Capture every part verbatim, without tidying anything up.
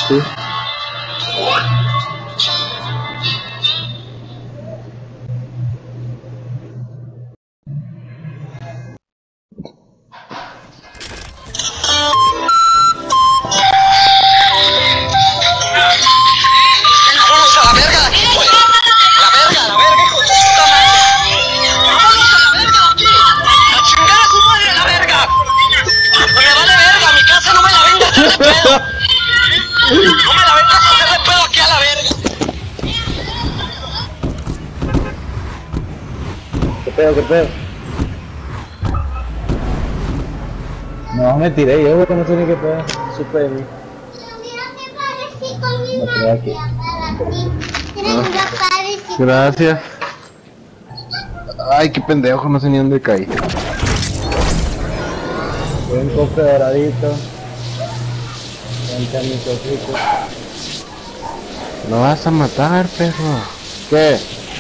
sí. No me la vengas a hacer de pedo aquí a la verga. ¿Qué pedo, qué pedo? No, me tiré yo, güey, no sé ni qué pedo. Supe de mí. No creo aquí. Gracias. Ay, qué pendejo, no sé ni dónde caí. Un cofre doradito. No vas a matar, perro. ¿Qué?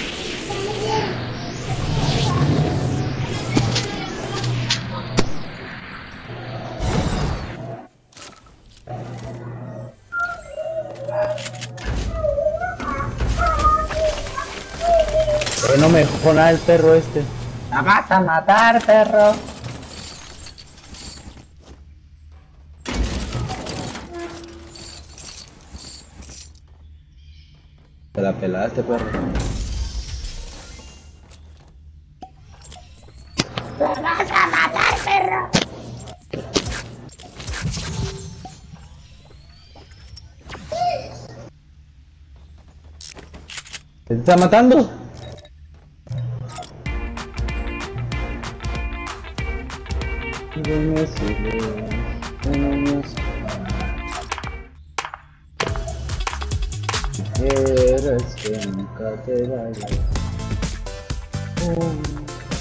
Eh, no me dejó nada el perro este. La vas a matar, perro. Te la pelaste, perro. ¡Te vas a matar, perro! ¿Te está matando? Quieres que nunca te vayas. Oh.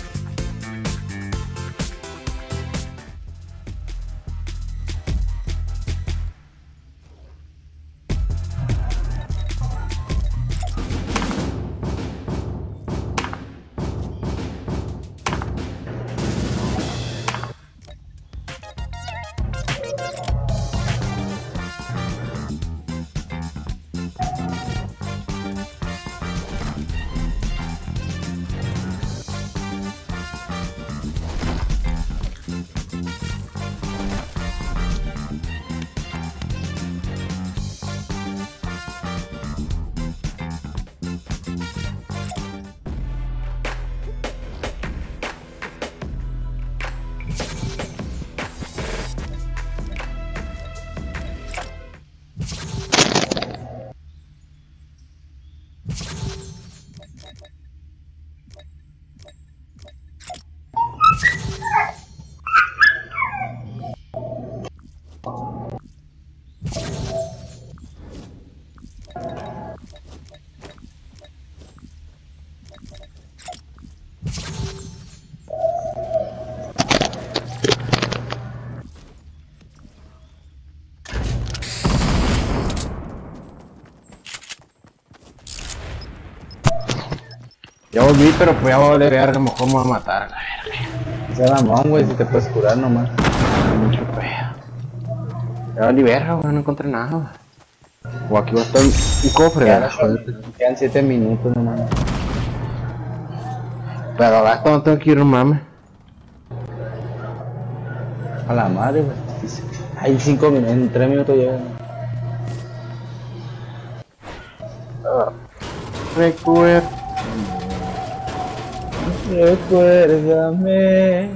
Ya volví, pero pues ya voy a valer verga, a lo mejor me voy a matar a la verga. Ese mamón, güey, si te puedes curar nomás. Mucho pedo. Ya valí verga, güey, no encontré nada, güey. O aquí va a estar un cofre, ¿verdad? Quedan siete minutos nomás. Pero ahora esto no tengo que ir, no mames. A la madre, güey. Hay cinco minutos, en tres minutos llegan. Ah. Recuerda. Recuérdame.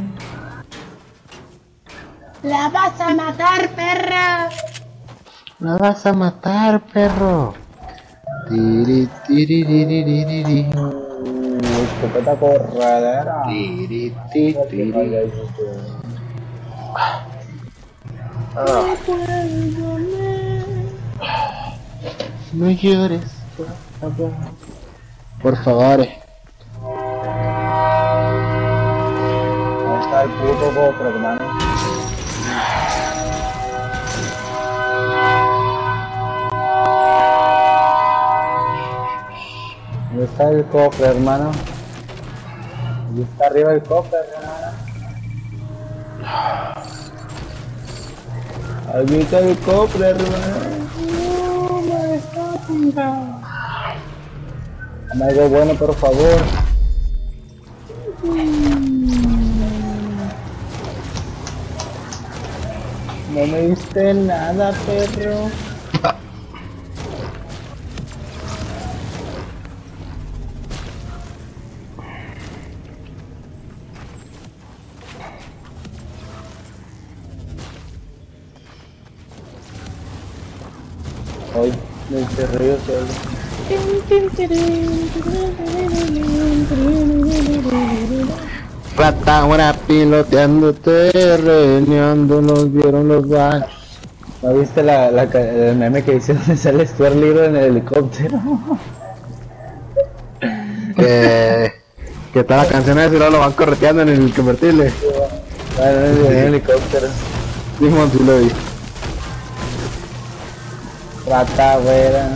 La vas a matar, perra. La vas a matar, perro. Tiri, tiri, tiri, tiri, tiri. Escopeta corredera. Tiri, tiri, tiri. Ah. No llores, por favor. Por favor. El puto cofre, hermano. ¿Dónde está el cofre, hermano? ¿Dónde está arriba el cofre, hermano? Aquí está el cofre, hermano. Dame algo bueno, por favor. No me diste nada, perro. Hoy me encerré yo solo. Rata ahora piloteando, terreneando, nos vieron los bachos. ¿No viste la, la, el meme que dice donde sale Stuart Little en el helicóptero? que, que está la canción esa y luego lo van correteando en el convertible. Bueno, en el, en el helicóptero. Simón, sí lo vi. Rata güera.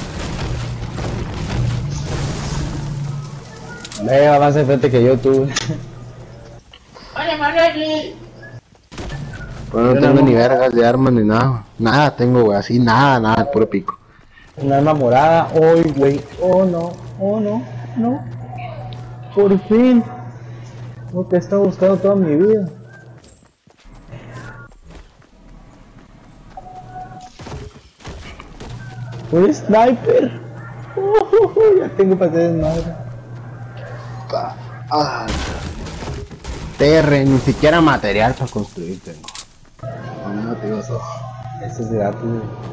Venga, más enfrente que yo, tú. Oye, Manuel. Bueno, no tengo ni vergas de armas ni nada. Nada tengo, güey, así, nada, nada, puro pico. Una arma morada, hoy, güey. Oh no, oh no, no. Por fin. Lo que he estado buscando toda mi vida. Un sniper. Uh, ya tengo para hacer desmadre. Ah. T R, ni siquiera material para construir tengo. No, tío, eso. Eso es gratis.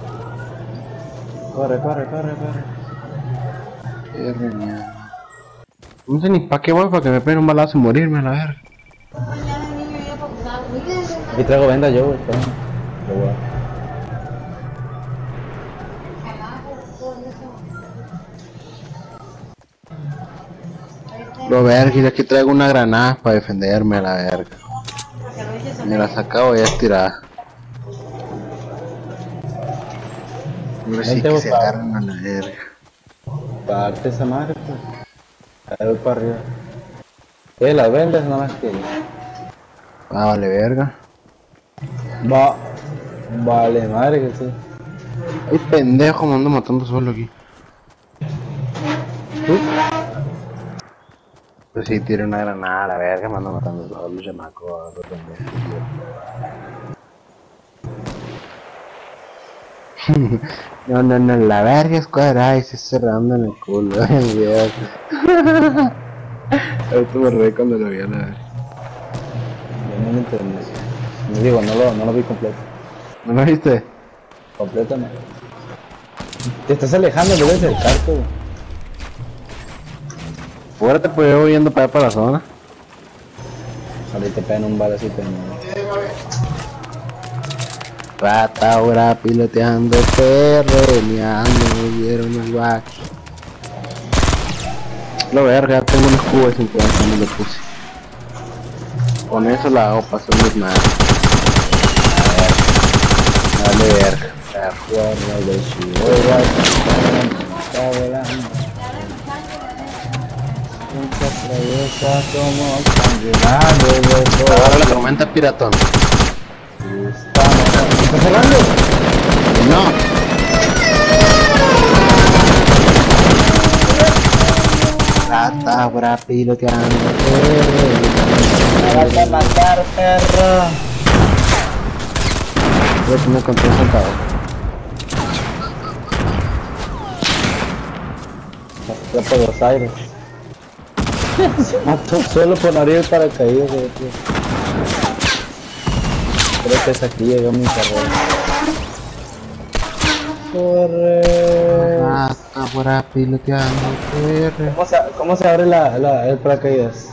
Corre, corre, corre, corre. T R, mierda. No sé ni para qué voy, para que me peguen un balazo y morirme a la verga. Aquí traigo venda yo, güey. Lo verga, y aquí traigo una granada para defenderme a la verga. Me la sacaba y ya tirada. Ahora sí que se agarran a la verga. Parte esa madre, pues. Ahí voy para arriba. Eh, las vendas nada más que. Ah, vale verga. Va. Vale madre que sí. Ay pendejo, me ando matando solo aquí. ¿Tú? Pues sí, tiré una granada a la verga, me ando matando solo, chamaco, pendejo. No, no, no, la verga es cuadrada y se cerrando en el culo, ay Dios. Ahorita me reí cuando lo vi a la verga. Yo no lo entendí. Me digo, no lo, no lo vi completo. ¿No lo viste? Completamente. Te estás alejando, debes acercarte, güey. Fuerte, pues yo yendo para allá para la zona. Ahorita te pegan un balacito en el... Rata ahora piloteando, terreneando, vieron el back. Lo verga, tengo un escudo de cincuenta, me lo puse. Con eso la hago pasar mis manos. A ver, dale verga. La juega de Chihuahua, está volando. Muchas traviesas somos candidatos de todo. Ahora la tormenta piratón. ¿Estás cerrando? No. Rata ahora piloteando. Me vas a matar, perro. Creo que me encontré sentado. Ya por los aires. Se mató solo por abrir el paracaídas. Creo que es aquí, llegó mi carrera. Corre. Ah, está por ahí piloteando. Corre. ¿Cómo se, cómo se abre la, la, el paracaídas?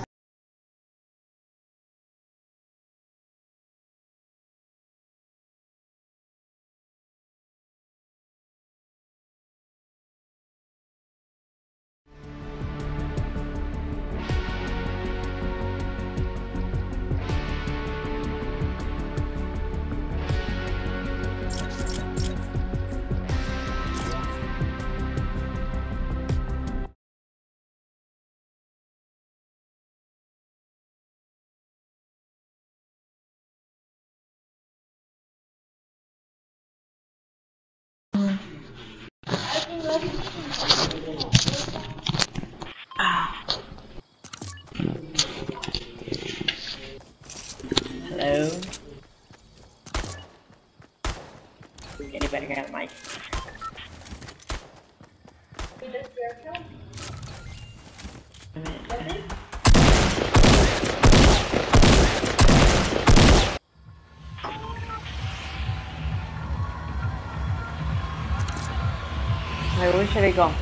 Hello? Anybody got a mic? Like, where should I go?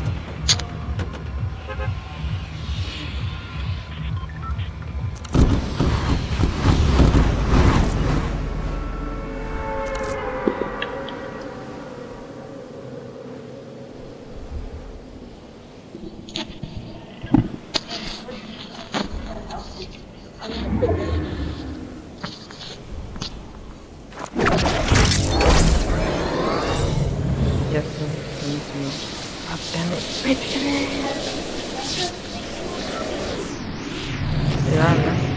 Yes, sir. Please, please. Oh, damn it. Wait, get it. Yeah, man.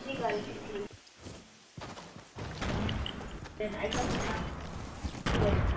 Then I got